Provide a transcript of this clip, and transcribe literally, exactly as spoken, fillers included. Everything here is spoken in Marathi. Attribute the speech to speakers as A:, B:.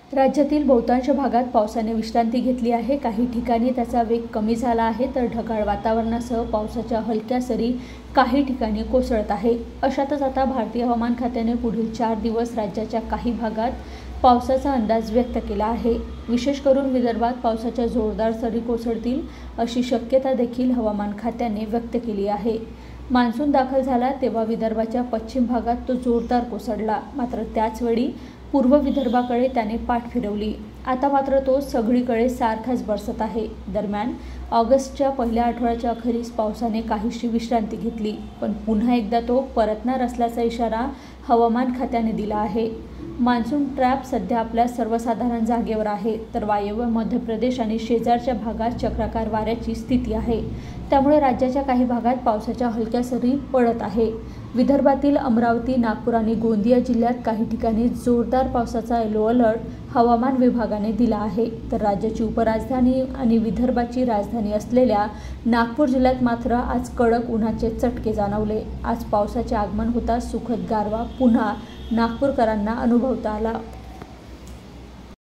A: राज्यातील बहुतांश भागात पावसाने विश्रांती घेतली आहे। काही ठिकाणी त्याचा वेग कमी झाला आहे, तर ढगाळ वातावरणासह पावसाच्या हलक्या सरी काही ठिकाणी कोसळत आहे। अशातच आता भारतीय हवामान खात्याने पुढील चार दिवस राज्याच्या काही भागात पावसाचा अंदाज व्यक्त केला आहे। विशेष करून विदर्भात पावसाच्या जोरदार सरी कोसळतील अशी शक्यता देखील हवामान खात्याने व्यक्त केली आहे। मान्सून दाखल झाला तेव्हा विदर्भाच्या पश्चिम भागात तो जोरदार कोसळला, मात्र त्याचवेळी पूर्व विदर्भाकडे त्याने पाठ फिरवली। आता मात्र तो सगळीकडे सारखाच बरसत आहे। दरम्यान ऑगस्टच्या पहिल्या आठवड्याच्या अखेरीस पावसाने काहीशी विश्रांती घेतली, पण पुन्हा एकदा तो परतणार असल्याचा इशारा हवामान खात्याने दिला आहे। मान्सून ट्रॅप सध्या आपल्या सर्वसाधारण जागेवर आहे, तर वायव्य मध्य प्रदेश आणि शेजारच्या भागात चक्राकार वाऱ्याची स्थिती आहे। त्यामुळे राज्याच्या काही भागात पावसाच्या हलक्या सरी पडत आहे। विदर्भातील अमरावती, नागपूर आणि गोंदिया जिल्ह्यात काही ठिकाणी जोरदार पावसाचा येलो अलर्ट हवामान विभागाने दिला आहे, तर राज्याची उपराजधानी आणि विदर्भाची राजधानी असलेल्या नागपूर जिल्ह्यात मात्र आज कडक उन्हाचे चटके जाणवले। आज पावसाचे आगमन होताच सुखद गारवा पुन्हा नागपूरकरांना अनुभवता आला।